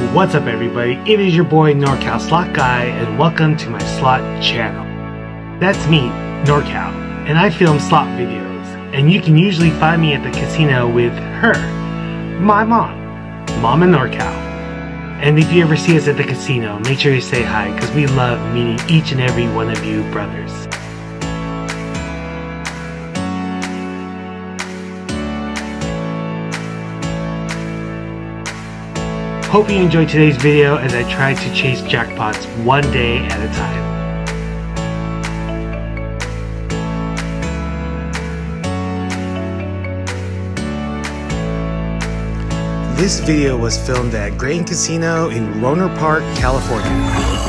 What's up everybody, it is your boy NorCal Slot Guy and welcome to my slot channel. That's me, NorCal, and I film slot videos, and you can usually find me at the casino with her, my mom in NorCal. And if you ever see us at the casino, make sure you say hi because we love meeting each and every one of you brothers. Hope you enjoyed today's video as I tried to chase jackpots one day at a time. This video was filmed at Grain Casino in Rohnert Park, California.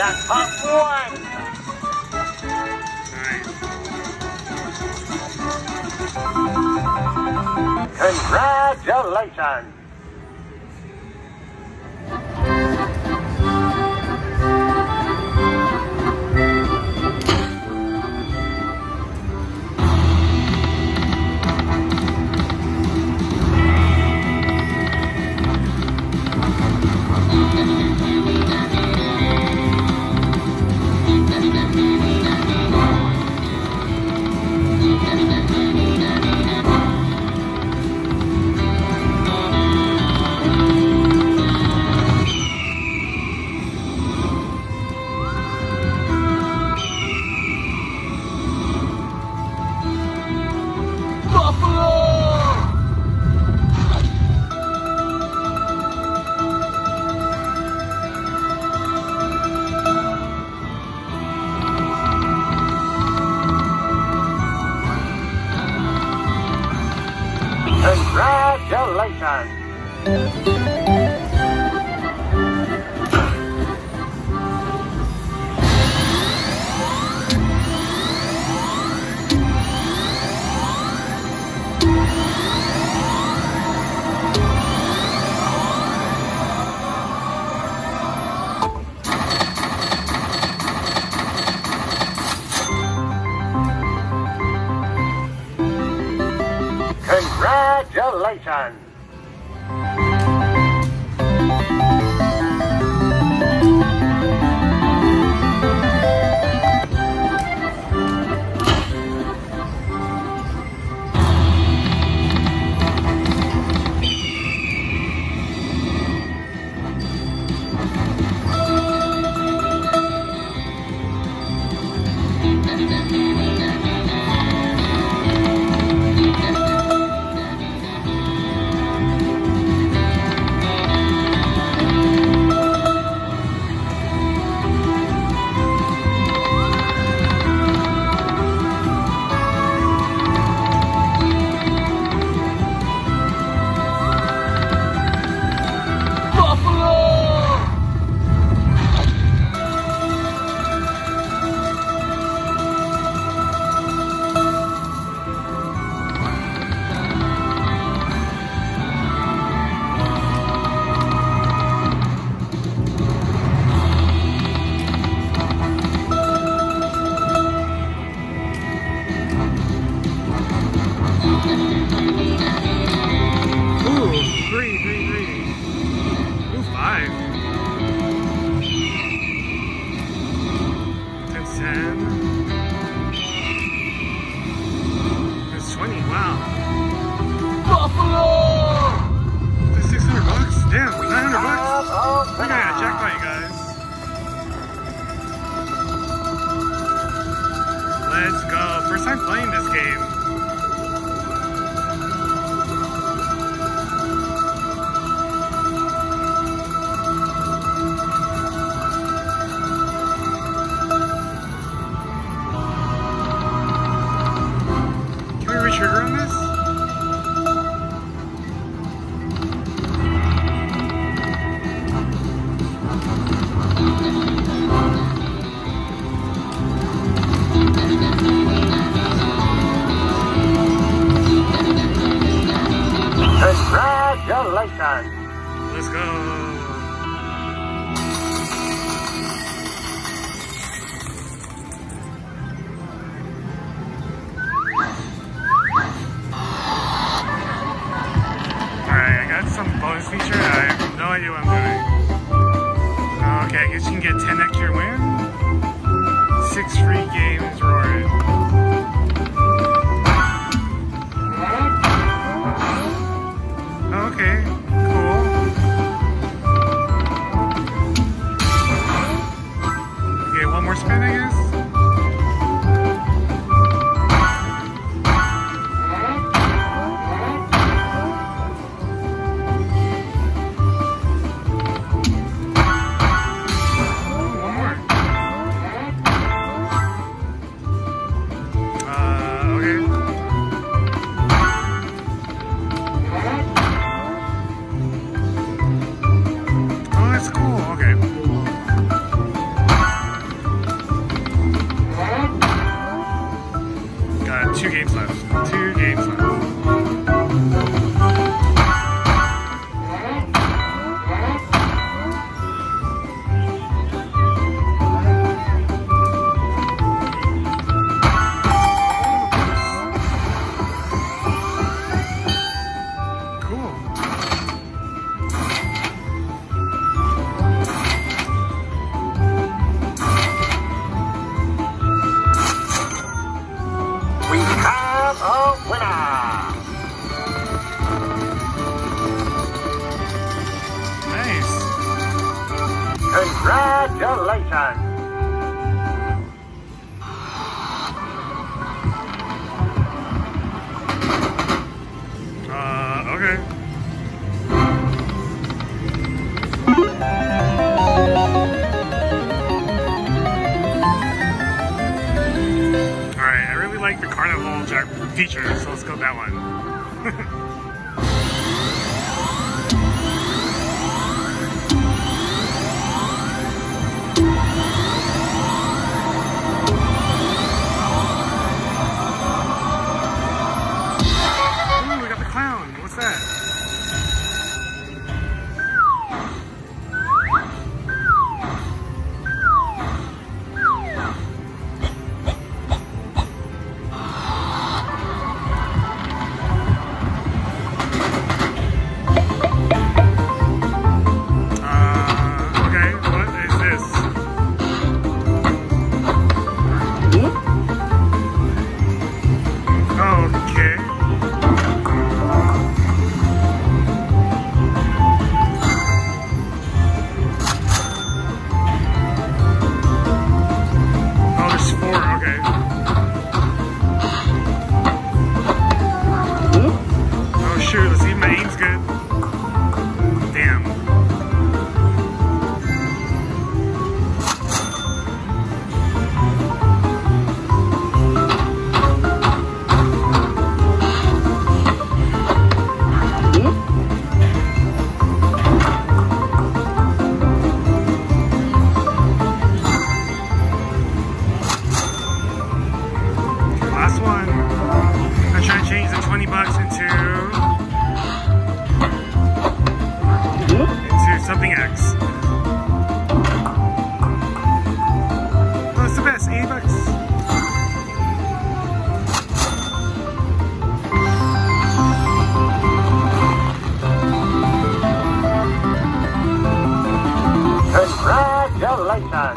Jackpot 1! Congratulations! Congratulations! Congratulations! Let's go. First time playing this game. Can we re-trigger on this? Congratulations! Let's go! Alright, I got some bonus feature. I have no idea what I'm doing. Okay, I guess you can get 10 extra win. 6 free games rewarded. Okay, cool. Okay, one more spin, I guess. the winner. Nice. Congratulations. Okay. Alright, I really like the Carnival Jack feature, so let's go with that one. What's that? Okay, what is this? Okay. Shoot, let's see if my aim's good. Damn. Last one. I'm trying to change the 20 bucks into something X. Oh, it's the best, 80 bucks. Congratulations.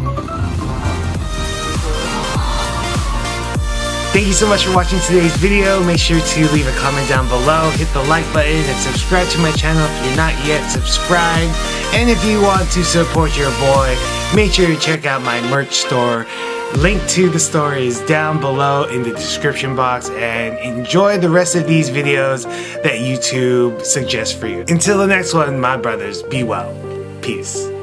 Thank you so much for watching today's video. Make sure to leave a comment down below, hit the like button, and subscribe to my channel if you're not yet subscribed. And if you want to support your boy, make sure to check out my merch store. Link to the store is down below in the description box, and enjoy the rest of these videos that YouTube suggests for you. Until the next one, my brothers, be well. Peace.